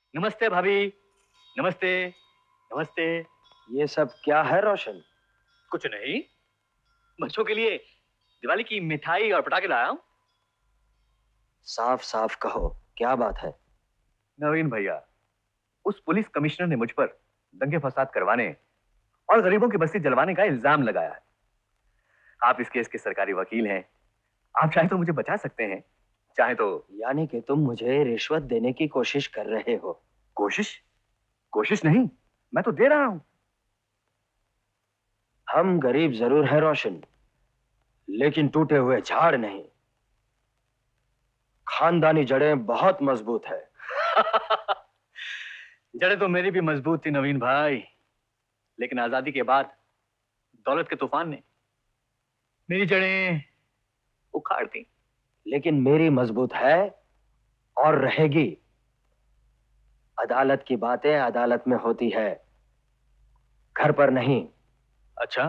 नमस्ते भाभी। नमस्ते। नमस्ते। ये सब क्या है रोशन? कुछ नहीं, बच्चों के लिए दिवाली की मिठाई और पटाखे लाया हूं। साफ साफ कहो, क्या बात है? नवीन भैया, उस पुलिस कमिश्नर ने मुझ पर दंगे फसाद करवाने और गरीबों की बस्ती जलवाने का इल्जाम लगाया है। आप इस केस के सरकारी वकील हैं, आप चाहे तो मुझे बचा सकते हैं, चाहे तो। यानी कि तुम मुझे रिश्वत देने की कोशिश कर रहे हो? कोशिश? कोशिश नहीं, मैं तो दे रहा हूं। हम गरीब जरूर हैं रोशन, लेकिन टूटे हुए झाड़ नहीं। खानदानी जड़ें बहुत मजबूत है। जड़ें तो मेरी भी मजबूत थी नवीन भाई, लेकिन आजादी के बाद दौलत के तूफान ने मेरी जड़ें उखाड़ दी। लेकिन मेरी मजबूत है और रहेगी। अदालत की बातें अदालत में होती है, घर पर नहीं। अच्छा,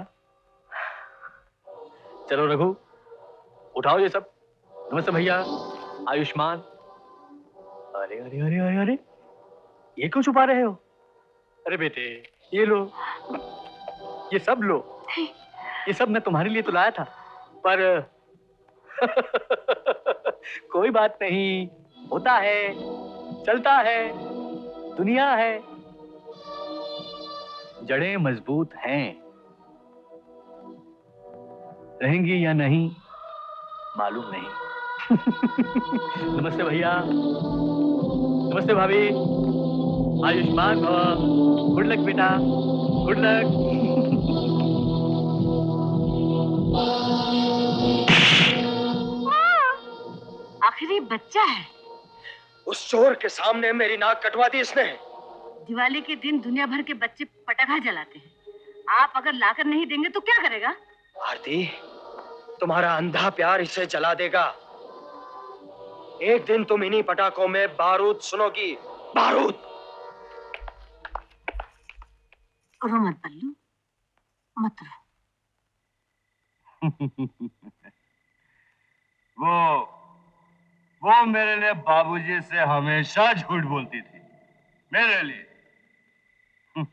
चलो रघु, उठाओ ये सब। नमस्ते भैया, आयुष्मान। अरे अरे अरे अरे अरे, ये क्यों छुपा रहे हो? अरे बेटे, ये लो, ये सब लो। ये सब मैं तुम्हारे लिए तो लाया था, पर कोई बात नहीं, होता है, चलता है, दुनिया है। जड़ें मजबूत हैं, रहेंगी या नहीं मालूम नहीं। नमस्ते भैया, नमस्ते भाभी, आयुष्मान भव। गुड लक बेटा, गुड लक। आखिर ये बच्चा है। उस चोर के सामने मेरी नाक कटवा दी इसने। दिवाली के दिन दुनिया भर के बच्चे पटाखा जलाते हैं, आप अगर लाकर नहीं देंगे तो क्या करेगा? आरती, तुम्हारा अंधा प्यार इसे जला देगा। एक दिन तुम इन्हीं पटाखों में बारूद सुनोगी, बारूद। रो मत बल्लू, मत रो। वो मेरे लिए बाबूजी से हमेशा झूठ बोलती थी, मेरे लिए।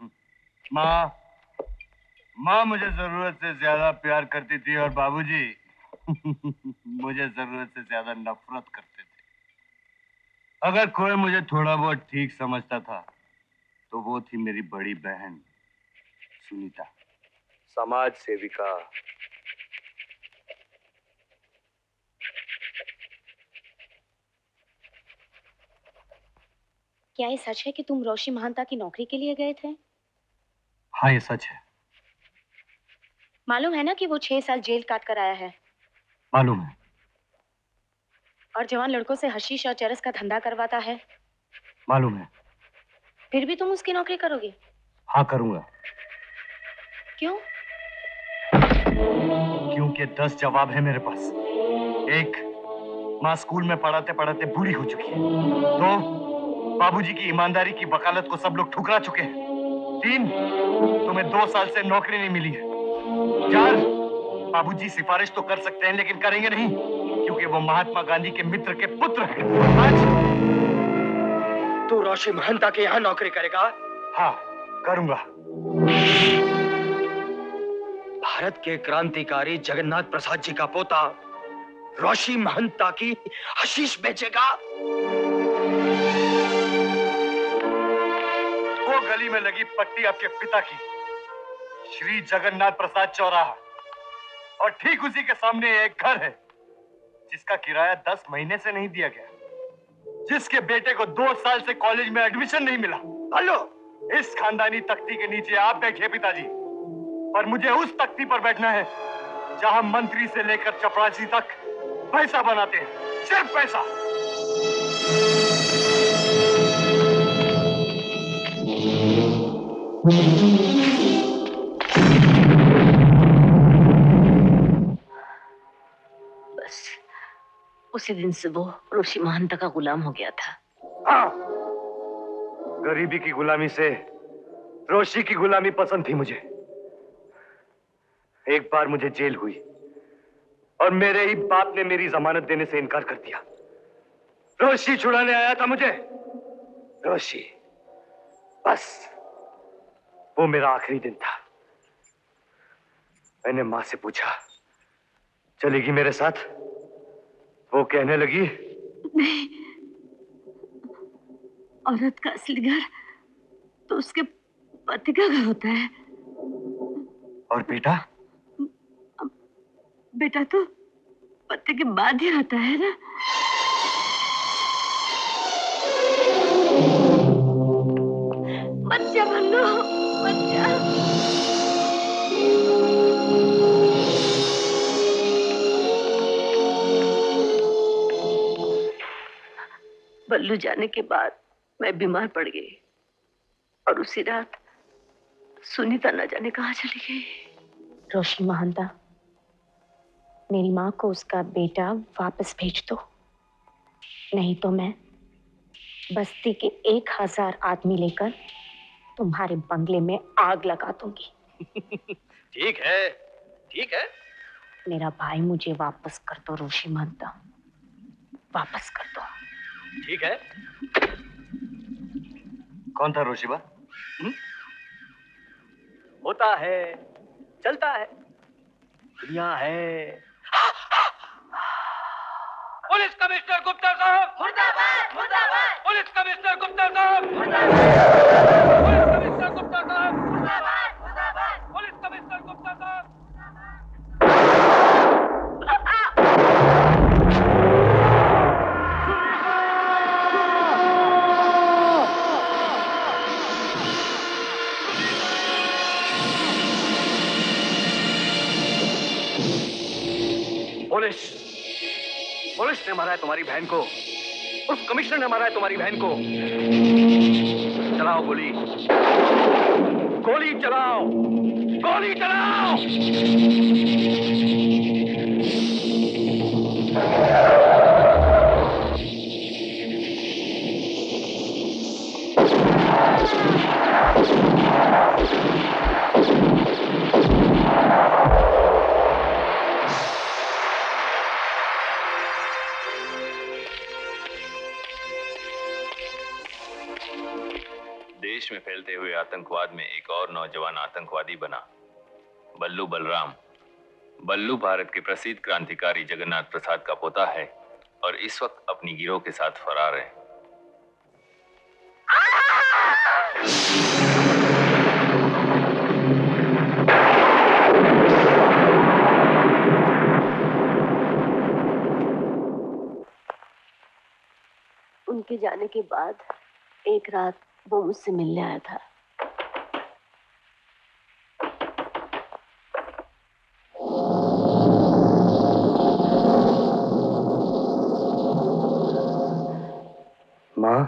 माँ मुझे जरूरत से ज्यादा प्यार करती थी और बाबूजी मुझे जरूरत से ज्यादा नफरत करते थे। अगर कोई मुझे थोड़ा बहुत ठीक समझता था तो वो थी मेरी बड़ी बहन सुनीता, समाज सेविका। क्या ये सच है कि तुम रोशी महांता की नौकरी के लिए गए थे? हाँ, ये सच है। मालूम है ना कि वो 6 साल जेल काट कर आया है। मालूम है। और जवान लड़कों से हशीश और चरस का धंधा करवाता है। मालूम है। फिर भी तुम उसकी नौकरी करोगे? हाँ, करूंगा। क्यों? क्योंकि 10 जवाब है मेरे पास। 1, माँ स्कूल में पढ़ाते पढ़ाते बूढ़ी हो चुकी है। 2, बाबूजी की ईमानदारी की वकालत को सब लोग ठुकरा चुके हैं। 3, तुम्हें 2 साल से नौकरी नहीं मिली है। 4, बाबूजी सिफारिश तो कर सकते हैं लेकिन करेंगे नहीं क्योंकि वो महात्मा गांधी के मित्र के पुत्र हैं। 5, तू रोशी महंता के यहाँ नौकरी करेगा? हाँ, करूंगा। भारत के क्रांतिकारी जगन्नाथ प्रसाद जी का पोता रोशी महंता की हशीश बेचेगा? वो गली में लगी पट्टी आपके पिता की, श्री जगन्नाथ प्रसाद चौराहा, और ठीक उसी के सामने एक घर है जिसका किराया 10 महीने से नहीं दिया गया, जिसके बेटे को 2 साल से कॉलेज में एडमिशन नहीं मिला। हेलो, इस खानदानी तख्ती के नीचे आप बैठिए पिताजी, पर मुझे उस तख्ती पर बैठना है जहां मंत्री से लेकर चपरासी तक पैसा बनाते हैं, सिर्फ पैसा। बस उसी दिन से वो रोशी महंता का गुलाम हो गया था। हाँ, गरीबी की गुलामी से रोशी की गुलामी पसंद थी मुझे। एक बार मुझे जेल हुई और मेरे ही बाप ने मेरी जमानत देने से इनकार कर दिया। रोशी छुड़ाने आया था मुझे। रोशी बस वो मेरा आखिरी दिन था। मैंने माँ से पूछा, चलेगी मेरे साथ? वो कहने लगी, नहीं, औरत का असली घर तो उसके पति का घर होता है। और बेटा? बेटा तो पति के बाद ही आता है ना। बच्चा बनो, बच्चा। बल्लू जाने के बाद मैं बीमार पड़ गई और उसी रात सुनीता न जाने कहाँ चली गई। रोशनी महंता, मेरी माँ को उसका बेटा वापस भेज दो, नहीं तो मैं बस्ती के 1000 आदमी लेकर तुम्हारे बंगले में आग लगा दूंगी। ठीक है, ठीक है। मेरा भाई मुझे वापस कर दो रोशनी महंता, वापस कर दो। ठीक है। कौन था रोशिबा? होता है, चलता है, दुनिया है। पुलिस कमिश्नर गुप्ता साहब मुर्दाबाद, मुर्दाबाद। पुलिस कमिश्नर गुप्ता साहब मुर्दाबाद। पुलिस कमिश्नर गुप्ता साहब मुर्दाबाद, मुर्दाबाद। पुलिस कमिश्नर गुप्ता साहब। पुलिस पुलिस ने मारा है तुम्हारी बहन को, उस कमिश्नर ने मारा है तुम्हारी बहन को। चलाओ गोली, गोली चलाओ, गोली चलाओ। देश में फैलते हुए आतंकवाद में एक और नौजवान आतंकवादी बना, बल्लू बलराम। बल्लू भारत के प्रसिद्ध क्रांतिकारी जगन्नाथ प्रसाद का पोता है और इस वक्त अपनी गिरोह के साथ फरार है। उनके जाने के बाद एक रात वो मुझसे मिलने आया था। माँ,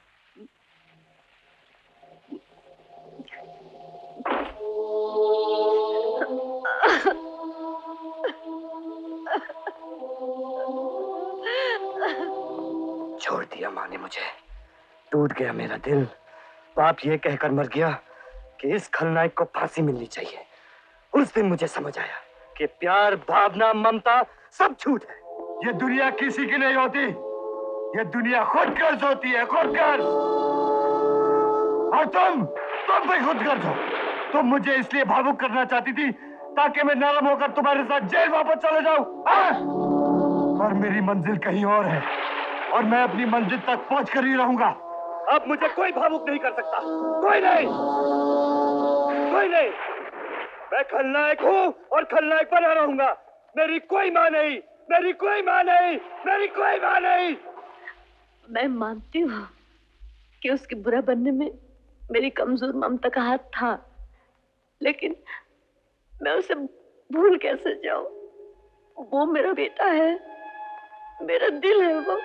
छोड़ दिया माँ ने मुझे, टूट गया मेरा दिल। बाप ये कहकर मर गया कि इस खलनायक को फांसी मिलनी चाहिए। उस दिन मुझे समझ आया कि प्यार, भावना, ममता सब झूठ है। ये दुनिया किसी की नहीं होती, ये दुनिया खुद गर्ज होती है, खुद गर्ज। और तुम भी खुद गर्ज हो। तुम मुझे इसलिए भावुक करना चाहती थी ताकि मैं नरम होकर तुम्हारे साथ जेल वापस चले जाऊं। और मेरी मंजिल कहीं और है और मैं अपनी मंजिल तक पहुंच कर ही रहूंगा। अब मुझे कोई भावुक नहीं कर सकता, कोई नहीं, कोई नहीं। मैं खलनायक हूँ और खलनायक बना रहूंगा। मेरी कोई माँ नहीं, मेरी कोई माँ नहीं, मेरी कोई माँ नहीं। मैं मानती हूँ कि उसके बुरा बनने में मेरी कमजोर ममता का हाथ था, लेकिन मैं उसे भूल कैसे जाऊं? वो मेरा बेटा है, मेरा दिल है वो।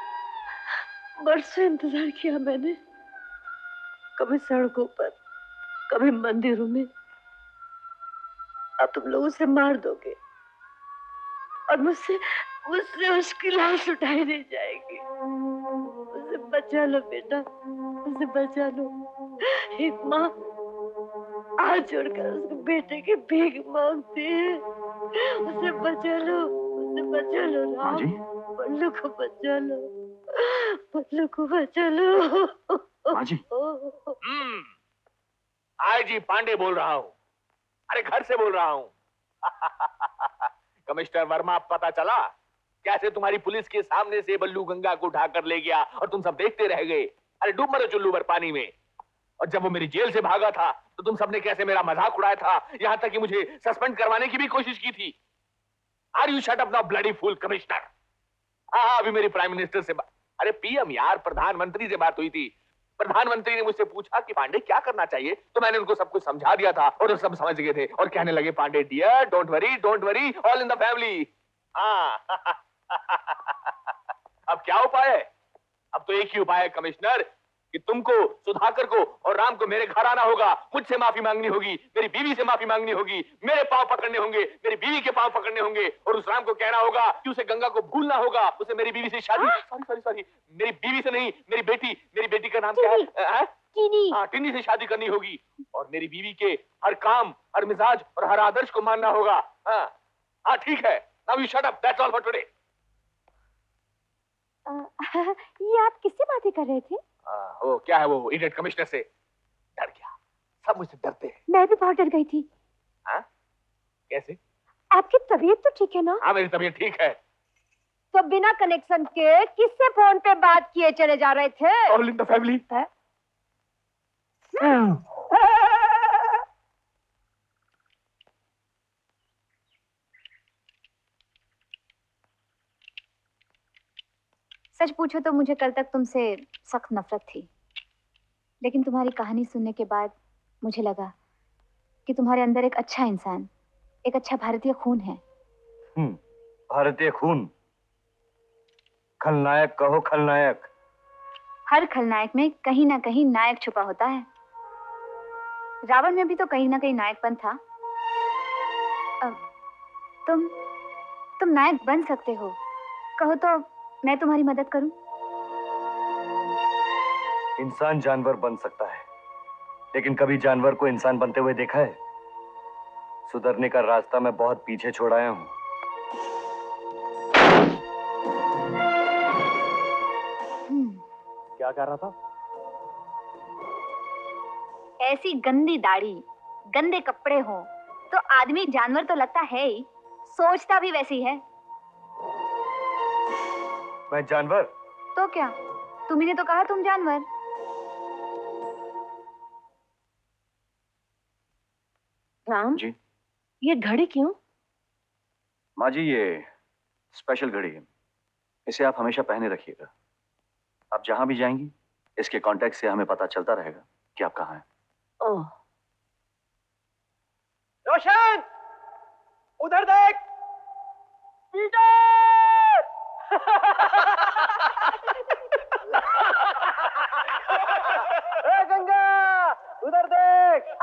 बरसों इंतजार किया मैंने, कभी सड़कों पर, कभी मंदिरों में। अब तुम लोग उसे मार दोगे और मुझसे मुझसे उसकी लाश उठाई नहीं जाएगी। उसे बचा लो बेटा, उसे बचा लो। एक माँ हाथ जोड़कर उसके बेटे की भीख मांगती है। उसे बचा लो, उसे बचा लो राम। बल्लू को बचा लो, बल्लू को बचा लो। माँ जी। आई जी पांडे बोल रहा हूँ। अरे घर से बोल रहा हूँ। कमिश्नर वर्मा, पता चला कैसे तुम्हारी पुलिस के सामने से बल्लू गंगा को उठा कर ले गया और तुम सब देखते रह गए। अरे डूब मरो चुल्लू भर पानी में। और जब वो मेरी जेल से भागा था तो तुम सबने कैसे मेरा मजाक उड़ाया था, यहां तक कि मुझे सस्पेंड करवाने की भी कोशिश की थी। Are you shut up now bloody fool commissioner. हाँ, अभी मेरी प्राइम मिनिस्टर से अरे पीएम यार, प्रधानमंत्री से बात हुई थी। प्रधानमंत्री ने मुझसे पूछा कि पांडे क्या करना चाहिए, तो मैंने उनको सब कुछ समझा दिया था और वो सब समझ गए थे और कहने लगे, Pandey dear don't worry all in the family. हाँ। अब क्या उपाय है? अब तो एक ही उपाय है कमिश्नर, कि तुमको, सुधाकर को और राम को मेरे घर आना होगा, मुझसे माफी मांगनी होगी, मेरी बीवी से माफी मांगनी होगी, मेरे पांव पकड़ने होंगे, मेरी बीवी के पांव पकड़ने होंगे और उस राम को कहना होगा कि उसे गंगा को भूलना होगा, उसे मेरी बीवी से शादी सॉरी मेरी बीवी से नहीं, मेरी बेटी का नाम क्या है? टिनी। हाँ, टिनी से शादी करनी होगी और मेरी बीवी के हर काम, हर मिजाज और हर आदर्श को मानना होगा। हाँ ठीक है। Now you shut up, that's all for today. ये आप किससे बातें कर रहे थे? वो क्या है, वो इडियट कमिश्नर से। डर गया, सब मुझसे डरते हैं। मैं भी बहुत डर गई थी। हाँ? कैसे? आपकी तबीयत तो ठीक है ना? हाँ, मेरी तबीयत ठीक है। तो बिना कनेक्शन के किससे फोन पे बात किए चले जा रहे थे? All in the family. सच पूछो तो मुझे कल तक तुमसे सख्त नफरत थी, लेकिन तुम्हारी कहानी सुनने के बाद मुझे लगा कि तुम्हारे अंदर एक अच्छा इंसान, एक अच्छा भारतीय खून है। भारतीय खून? खलनायक कहो, खलनायक। हर खलनायक में कहीं ना कहीं नायक छुपा होता है। रावण में भी तो कहीं ना कहीं नायकपन था। तुम नायक बन सकते हो, कहो तो मैं तुम्हारी मदद करूं? इंसान जानवर बन सकता है, लेकिन कभी जानवर को इंसान बनते हुए देखा है? सुधरने का रास्ता मैं बहुत पीछे छोड़ आया हूं। क्या कर रहा था? ऐसी गंदी दाढ़ी, गंदे कपड़े हो तो आदमी जानवर तो लगता है ही, सोचता भी वैसी है। मैं जानवर? तो क्या, तुम्ही ने तो कहा तुम जानवर। राम जी? ये घड़ी क्यों? माँ जी, ये स्पेशल घड़ी है, इसे आप हमेशा पहने रखिएगा। आप जहां भी जाएंगी इसके कांटेक्ट से हमें पता चलता रहेगा कि आप कहाँ हैं। ओह, रोशन, उधर देख। पीटर! ए गंगा, उधर देख।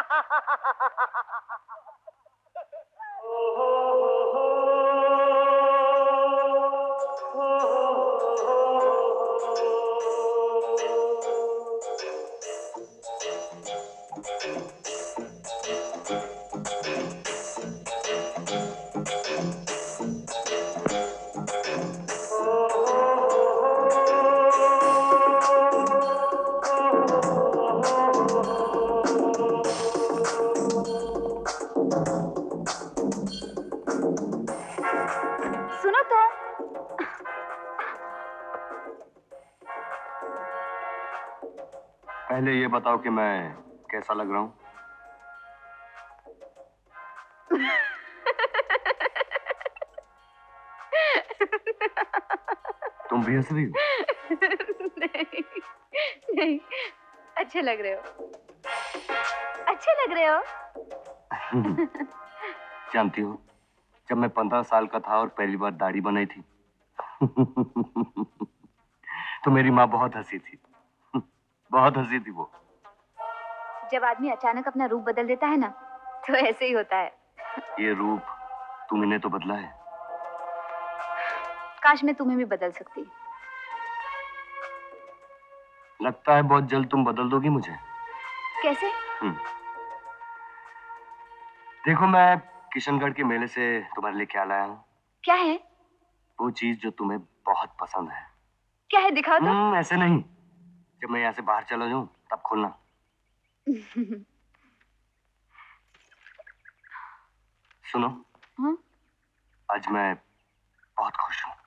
सुनो तो। पहले ये बताओ कि मैं कैसा लग रहा हूँ? तुम भी हंस रही हो? नहीं, नहीं, अच्छे लग रहे हो, अच्छे लग रहे हो। जानती हो, जब मैं 15 साल का था और पहली बार दाढ़ी बनाई थी तो मेरी माँ बहुत हंसी थी, बहुत हंसी थी वो। जब आदमी अचानक अपना रूप बदल देता है ना, तो ऐसे ही होता है। ये रूप तुमने तो बदला है। काश मैं तुम्हें भी बदल सकती। लगता है बहुत जल्द तुम बदल दोगी मुझे। कैसे? देखो, मैं किशनगढ़ के मेले से तुम्हारे लिए क्या लाया हूँ। क्या है? वो चीज जो तुम्हें बहुत पसंद है। क्या है, दिखाओ तो। ऐसे नहीं, जब मैं यहाँ से बाहर चला जाऊं तब खोलना। सुनो। हाँ? आज मैं बहुत खुश हूँ।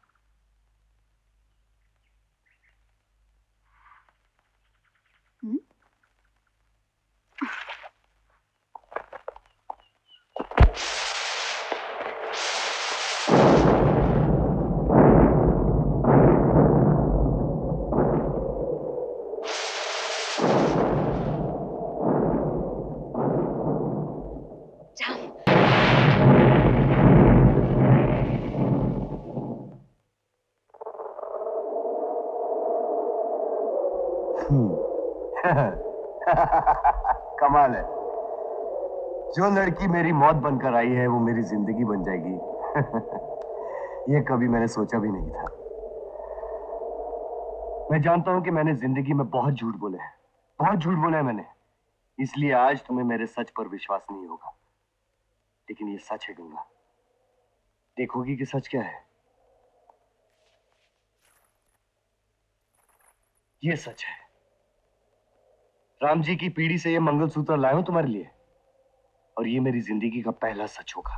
कमाल है। जो लड़की मेरी मौत बनकर आई है वो मेरी जिंदगी बन जाएगी। ये कभी मैंने सोचा भी नहीं था। मैं जानता हूं कि मैंने जिंदगी में बहुत झूठ बोले हैं, बहुत झूठ बोला है मैंने, इसलिए आज तुम्हें मेरे सच पर विश्वास नहीं होगा, लेकिन ये सच है गंगा। देखोगी कि सच क्या है? ये सच है। राम जी की पीढ़ी से ये मंगलसूत्र लाया हूं तुम्हारे लिए, और ये मेरी जिंदगी का पहला सच होगा।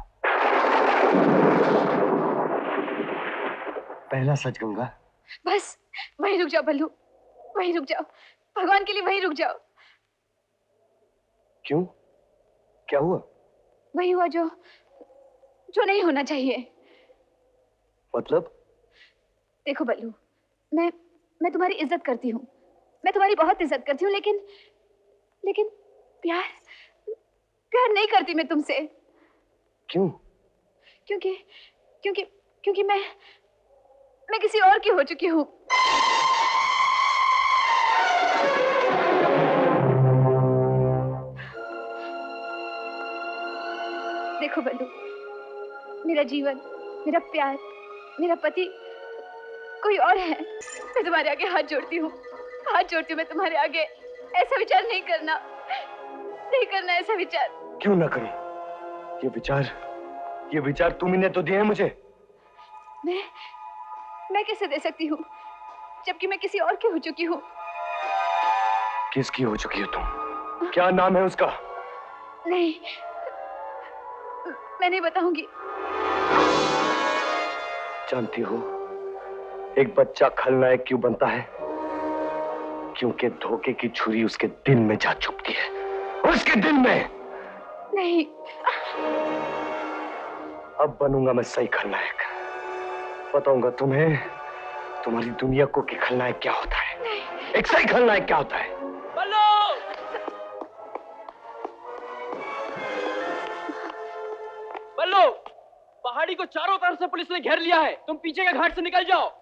पहला सच गंगा। बस वहीं रुक जाओ बल्लू, वहीं रुक जाओ, भगवान के लिए वहीं रुक जाओ। क्यों? क्या हुआ? वही हुआ जो जो नहीं होना चाहिए। मतलब? देखो बल्लू, मैं तुम्हारी इज्जत करती हूँ, मैं तुम्हारी बहुत इज्जत करती हूँ, लेकिन लेकिन प्यार प्यार नहीं करती मैं तुमसे। क्यों? क्योंकि क्योंकि क्योंकि मैं किसी और की हो चुकी हूँ। देखो बल्लू, मेरा जीवन, मेरा प्यार, मेरा पति कोई और है। मैं तुम्हारे आगे हाथ जोड़ती हूँ, हाथ जोड़ती हूँ मैं तुम्हारे आगे। ऐसा विचार नहीं करना, नहीं करना ऐसा विचार। क्यों ना करूं? ये विचार तुम ही ने तो दिए हैं मुझे। मैं कैसे दे सकती हूँ, जबकि मैं किसी और की हो चुकी हूँ। किसकी हो चुकी हो तुम? क्या नाम है उसका? नहीं, मैं नहीं बताऊंगी। जानती हो एक बच्चा खलनायक क्यों बनता है? क्योंकि धोखे की छुरी उसके दिल में जा चुभती है, उसके दिल में। नहीं। अब बनूंगा मैं सही खलनायक। बताऊंगा तुम्हें, तुम्हारी दुनिया को कि खलनायक क्या होता है। नहीं। एक सही खलनायक क्या होता है। बल्लू, पहाड़ी को चारों तरफ से पुलिस ने घेर लिया है, तुम पीछे के घाट से निकल जाओ।